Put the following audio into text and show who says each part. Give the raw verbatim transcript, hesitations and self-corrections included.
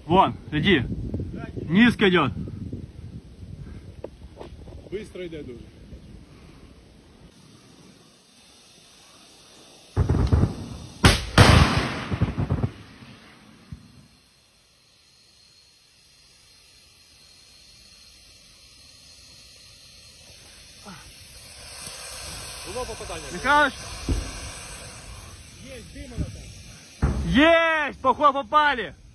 Speaker 1: Вон, иди. Низко идет.
Speaker 2: Быстро йде дуже. Було попадання.
Speaker 1: Михайлович?
Speaker 2: Є, димано там.
Speaker 1: Есть! Поход попали!